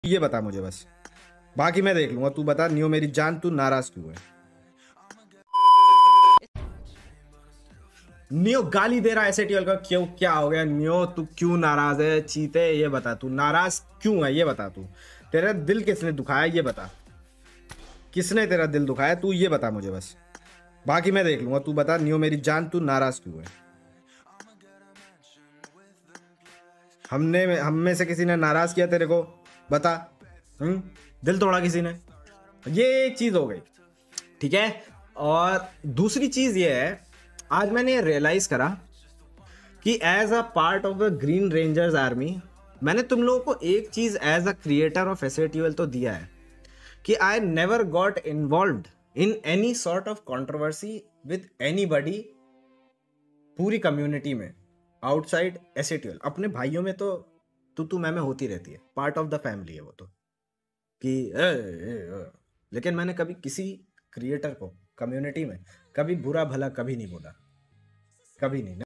ये बता मुझे बस, बाकी मैं देख लूंगा। तू बता नियो मेरी जान, तू नाराज क्यों है? नियो गाली दे रहा है एसएटीएल का, क्यों? क्या हो गया नियो? तू क्यों नाराज है? चीते ये बता, तू नाराज क्यों है? ये बता तू, तेरा दिल किसने दुखाया? ये बता, किसने तेरा दिल दुखाया? तू ये बता मुझे बस, बाकी मैं देख लूंगा। तू बता नियो मेरी जान, तू नाराज क्यों है? हम में से किसी ने नाराज किया तेरे को? बता। दिल तोड़ा किसी ने? ये एक चीज हो गई, ठीक है। और दूसरी चीज ये है, आज मैंने ये रियलाइज करा कि as a part of the Green Rangers army, मैंने तुम लोगों को एक चीज as a creator of SATL तो दिया है कि I never got involved in any sort of controversy with anybody पूरी कम्युनिटी में आउटसाइड एसएटीएल। अपने भाइयों में तो तू मैं होती रहती है, पार्ट ऑफ द फैमिली है वो तो, कि लेकिन मैंने कभी किसी क्रिएटर को कम्युनिटी में कभी बुरा भला कभी नहीं बोला, कभी नहीं।